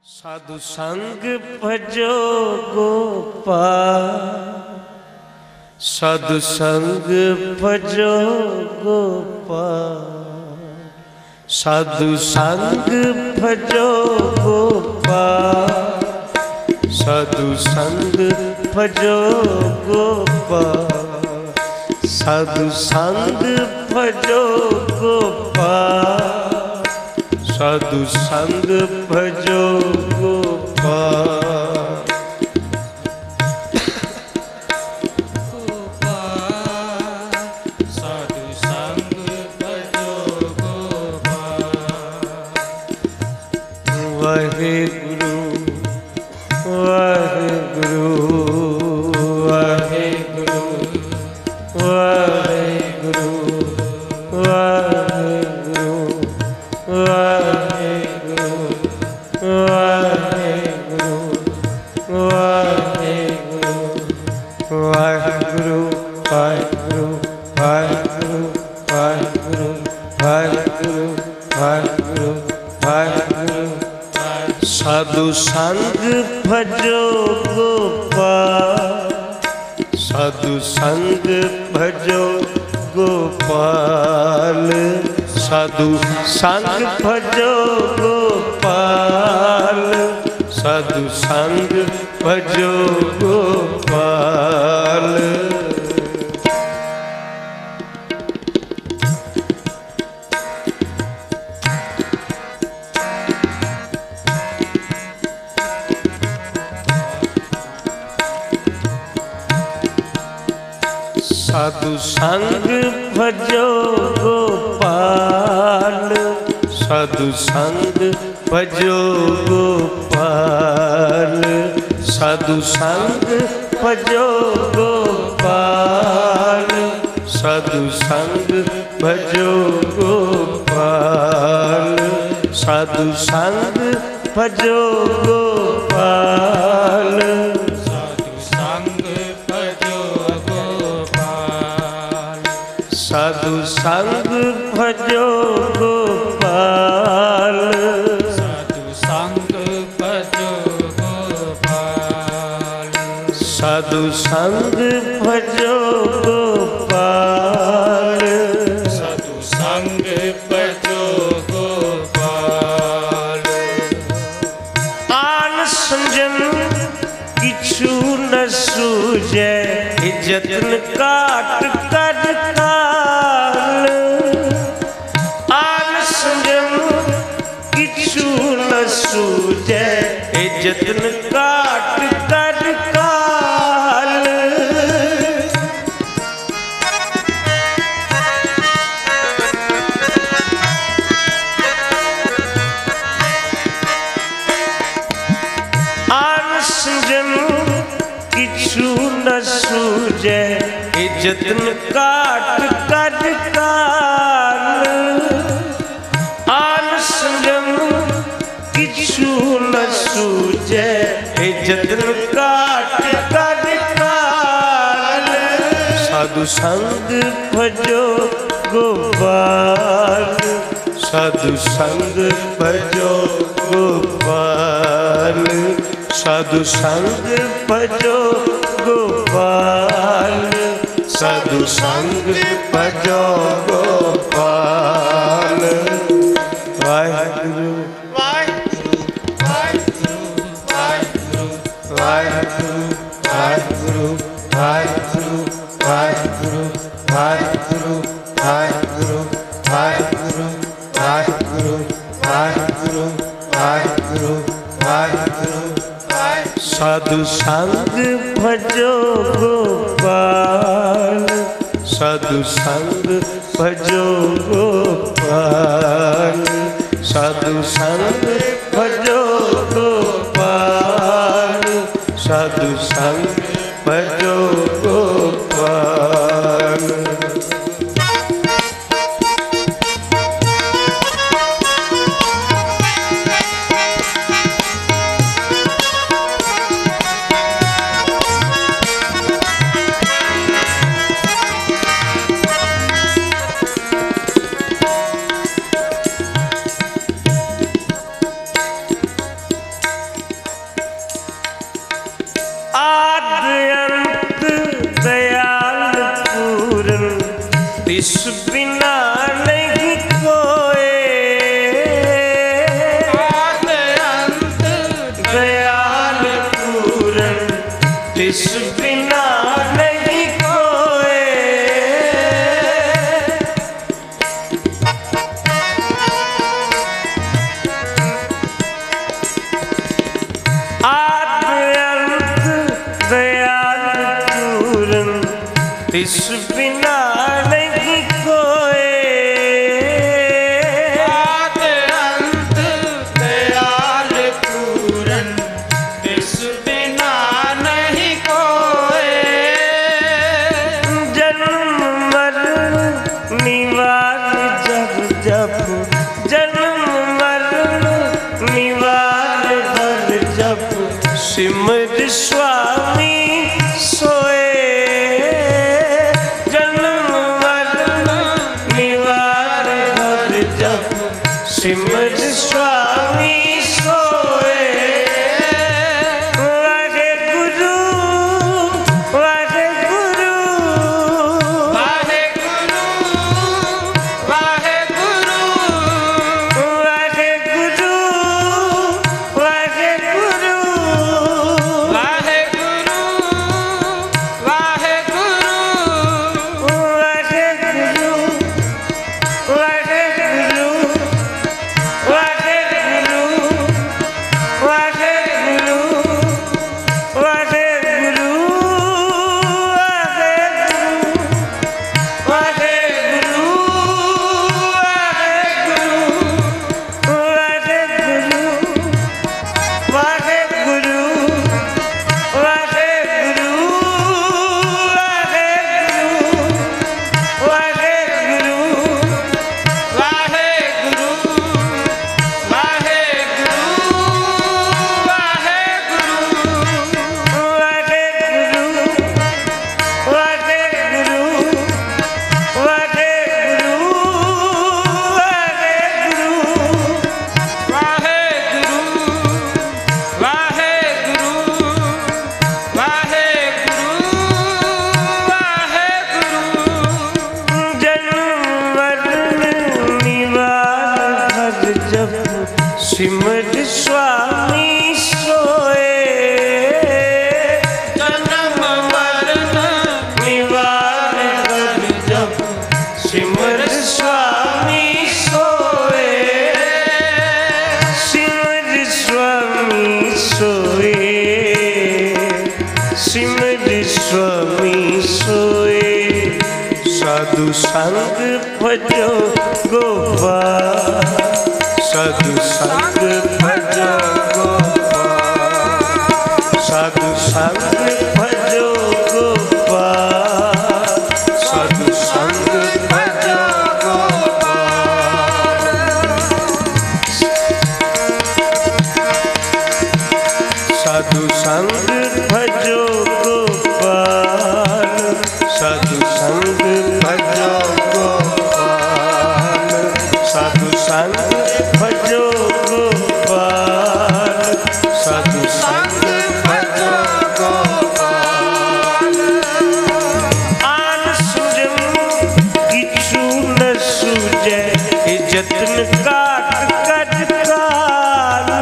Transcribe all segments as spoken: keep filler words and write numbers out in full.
साधु संग भजो गोपाल, साधु संग भजो गोपाल, साधु संग भजो गोपाल, साधु संग भजो गोपाल, साधु संग भजो गोपाल, साधु संग भजो गोपाल। गोपाल साधु संग भजो गोपाल। वाहे गुरु वाहे गुरु वाहे गुरु वाहे गुरु वाहे गुरु वाहे गुरु वाहे गुरु वाहे गुरु वाहे गुरु वाहे गुरु वाहे गुरु वाहे गुरु वाहे गुरु वाहे गुरु वाहे गुरु। साधु संग भजो गोपाल, साधु संग भजो गोपाल, साधु संग भजो गोपाल, साधु संग भजो गोपाल। साधु संग भजो गोपाल, साधु संग भजो गोपाल, साधु संग भजो गोपाल, साधु संग भजो गोपाल, साधु संग भजो गोपाल, साधु संग भजो गोपाल, साधु संग भजो गोपाल, साधु संग भजो गोपाल, साधु संग भजो गोपाल। आन संजम किछु न सूझे, जतन काट कर काल, आन संजम किछु न सूझे, जतन काट कर काल। आन संजम किछु न सूझे, जतन काट कर काल, आन संजम किछु न सूझे, जतन काट कर काल। साधु संग भजो गोपाल, साधु संग भजो गोपाल, साधु संग भजो गोपाल, साधु संग भजो गोपाल। वाहिगुरु वाहिगुरु वाहिगुरु वाहिगुरु वाहिगुरु वाहिगुरु वाहिगुरु वाहिगुरु वाहिगुरु वाहिगुरु वाहिगुरु वाहिगुरु वाहिगुरु वाहिगुरु वाहिगुरु। साधु संग भजो गोपाल, साधु संग भजो गोपाल, साधु संग भजो गोपाल, साधु संग भजो गोपाल। तिस बिना नहीं कोई। तिस बिना नहीं कोई। आद अंत दयाल पूरन तिस बिना नहीं कोई। जन्म मरण निवार जब जब जन्म मरण निवार हर जब सिमर स्वामी सोए। सिमर स्वामी सोए। वाहे गुरु वाहे गुरु वाहे गुरु वाहे गुरु वाहे गुरु वाहे गुरु वाहे गुरु वाहे गुरु वाहे गुरु वाहे गुरु सिमर स्वामी सोए। जन्म मरण निवार हर जब सिमर स्वामी सोए। सिमर स्वामी सोए। सिमर स्वामी सोए। साधु संग भजो गोपाल। साधु संग भजो गोपाल। साधु संग भजो गोपाल। साधु संग भजो गोपाल। साधु संग भजो गोपाल। साधु संग भजो गोपाल। साधु संग भजो गोपाल। साधु संग भजो गोपाल। आन सुजम किछु न सूझे जतन काट कर काल।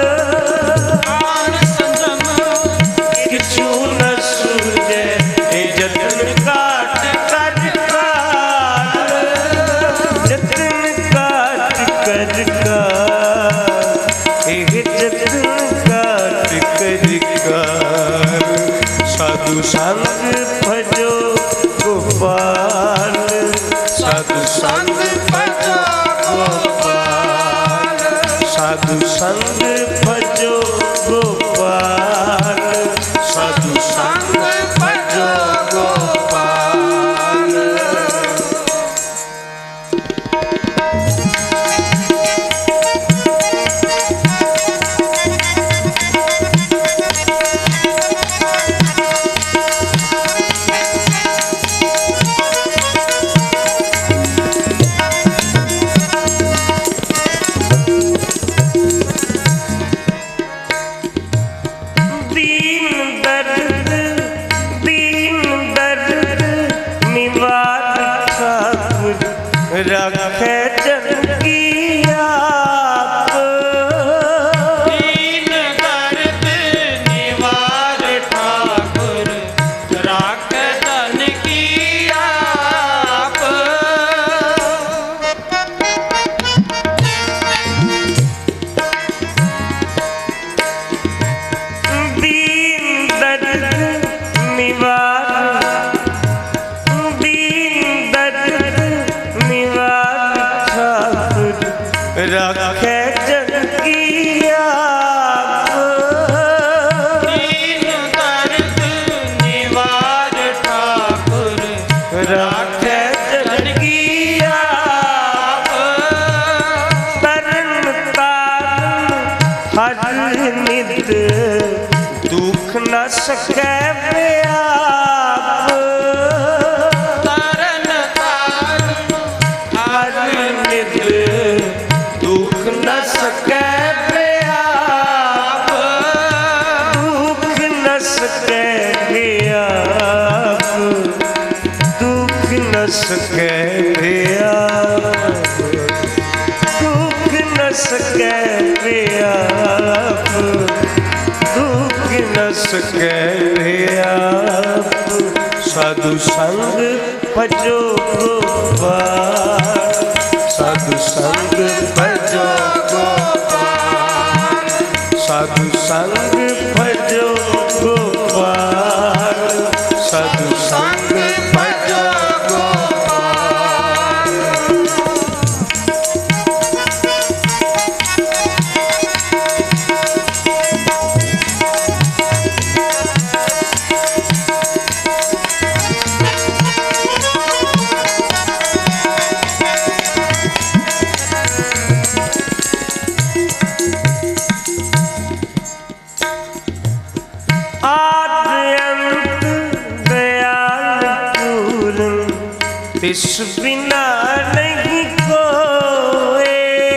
आन संजम किछु न सूझे जतन काट कर काल। जतन काट कर काल। जतन काट कर काल। साधु संग भजो गोपाल। साधु संग भजो गोपाल। साधु संग भजो गोपाल। साधु संग भजो गोपाल। नित दुख न सकै व्याप। तरन तारण हर नित दुख न सकै व्याप। दुख न सकै व्याप, दुख न सकै व्याप, दुख न सकै व्याप, दुख न सकै व्याप। साधु संग भजो गोपाल, साधु संग भजो गोपाल, साधु संग भजो गोपाल, साधु संग भजो गोपाल। तिस बिना नहीं कोई।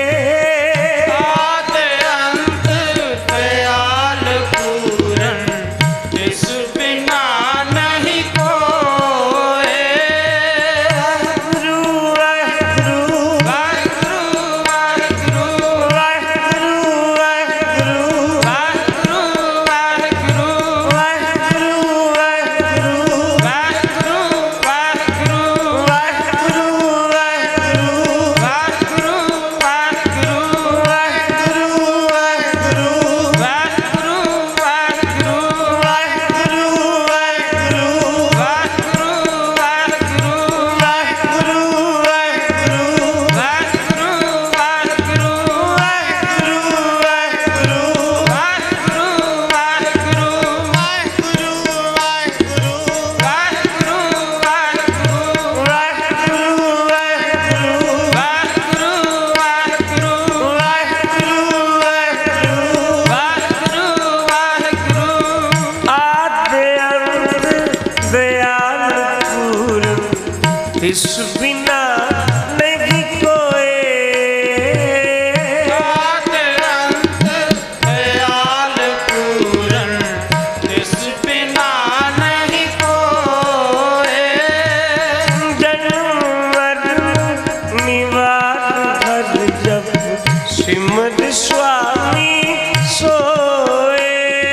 आद अंत दयाल पूरन, तिस बिना नहीं कोई। वाहिगुरु वाहिगुरु वाहिगुरु वाहिगुरु वाहिगुरु वाहिगुरु वाहिगुरु वाहिगुरु वाहिगुरु वाहिगुरु वाहिगुरु वाहिगुरु तिस बिना नहीं कोई। आद अंत दयाल पूरन, तिस बिना नहीं कोई। जन्म मरण निवार हर जब सिमर स्वामी सोए।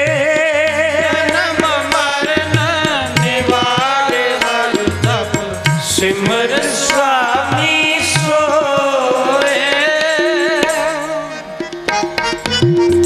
जन्म मरण निवार हर तप, सिमर स्वामी सोए।